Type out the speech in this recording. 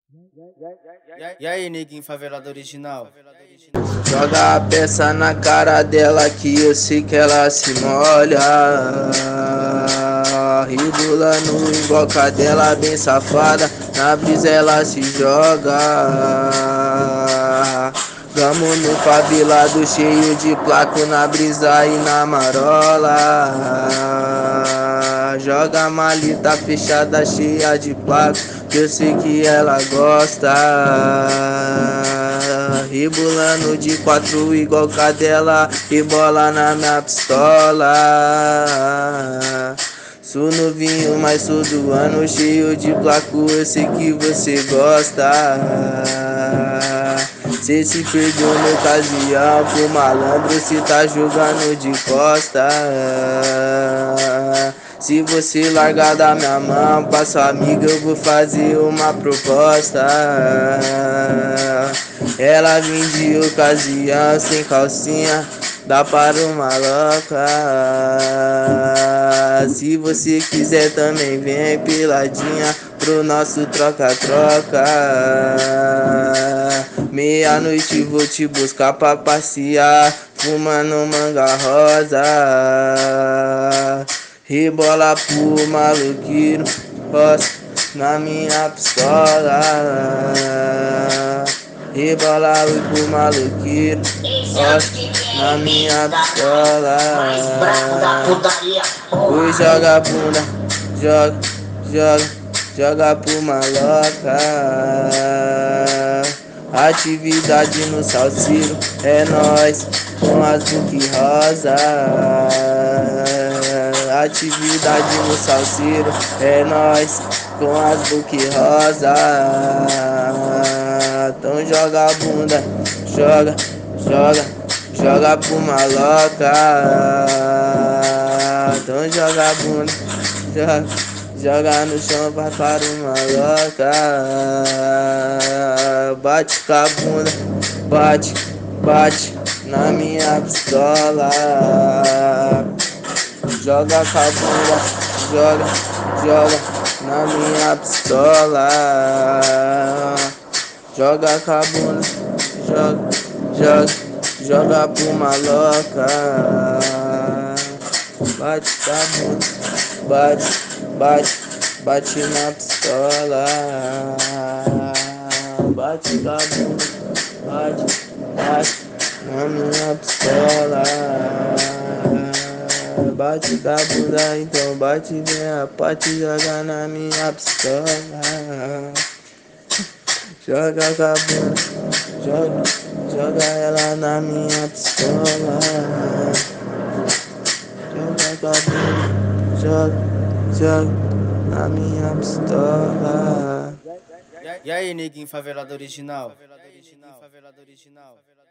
E aí, neguinho favelado original? Joga a peça na cara dela que eu sei que ela se molha. Rebolando igual cadela bem safada, na brisa ela se joga. Gamo no favelado cheio de placo, na brisa e na marola. Joga malita fechada cheia de placo, que eu sei que ela gosta. Rebolando de quatro igual cadela, e bola na minha pistola. Sou novinho, mas sou do ano, cheio de placo, eu sei que você gosta. Cê se perdeu na ocasião, pro malandro cê tá jogando de costa. Se você largar da minha mão pra sua amiga, eu vou fazer uma proposta. Ela vem de ocasião, sem calcinha, dá para uma louca. Se você quiser também vem peladinha pro nosso troca-troca. Meia-noite vou te buscar pra passear, fumando manga rosa. Rebola pro maluqueiro, roça na minha pistola. Rebola pro maluqueiro, roça na minha pistola. Oi, joga a bunda, joga pro maloca. Atividade no salseiro, é nóis com as book rosa. Atividade no salseiro, é nóis com as book rosa. Então joga a bunda, joga pro maloca. Então joga a bunda, joga no chão, vai para o maloca. Bate com a bunda, bate na minha pistola. Joga com a bunda, joga na minha pistola. Joga com a bunda, joga pro maloca. Bate com a bunda, bate na pistola. Bate com a bunda, bate na minha pistola. Bate com a bunda, então bate, vem a parte, joga na minha pistola. Joga com a bunda, joga ela na minha pistola. Joga com a bunda, joga na minha pistola. E aí, neguinho favelado original?